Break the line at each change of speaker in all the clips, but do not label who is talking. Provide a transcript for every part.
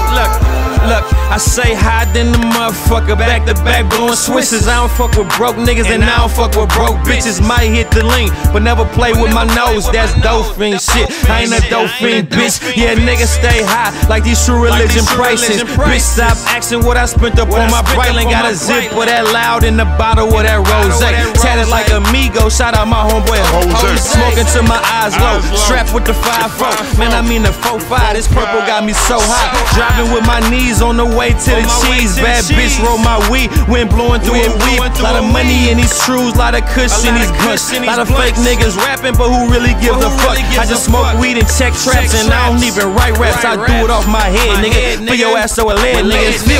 Look, I say higher than the motherfucker, back to back blowing Swisses. I don't fuck with broke niggas and I don't fuck with broke bitches. Might hit the lean, but never play with my nose. That's dope fiend shit. I ain't a dope fiend bitch. Yeah, niggas stay high like these true religion prices. Bitch, stop asking what I spent up on my Breitling. Got a zip with that loud in the bottle with that rose. Tatted like amigo. Shout out my homeboy Jose. Smoking till my eyes low. Strapped with the 5-4. Man, I mean the 4-5. This purple got me so hot. Driving with my knees on the way to the cheese. Bad bitch roll my weed, wind blowing through a weed. Lot of money in these trues, lot of cushion in these blunts. Lot of fake niggas rapping, but who really gives a fuck? I just smoke weed and check traps, and I don't even write raps. I do it off my head, nigga. Fill your ass so a lead, nigga. It's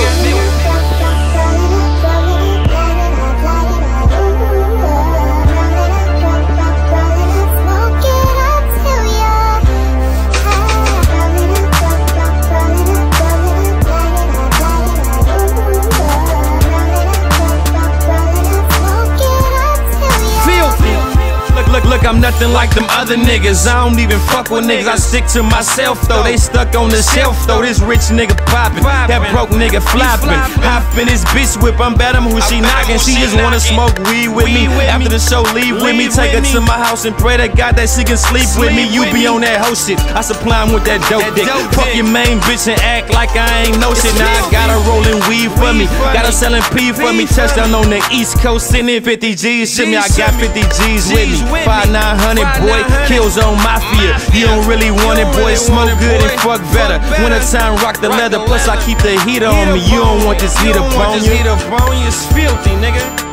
Look, I'm nothing like them other niggas. I don't even fuck with niggas. I stick to myself though. They stuck on the shelf though. This rich nigga poppin', that broke nigga floppin'. Hoppin' his bitch whip, I'm bet him who she knockin'. She just wanna smoke weed with me. After the show, leave with me. Take her to my house and pray to God that she can sleep with me. You be on that hoe shit. I supply him with that dope dick. Fuck your main bitch and act like I ain't no shit. Now I got her rollin' weed for me. Got her sellin' P for me. Touchdown on the East Coast, sitting in 50 G's. Shit me, I got 50 G's with me. 900, boy, kills on Mafia. You don't really want it, boy, smoke good and fuck better. Wintertime, rock the leather, plus I keep the heater on me. You don't want this heater upon you. It's filthy, nigga.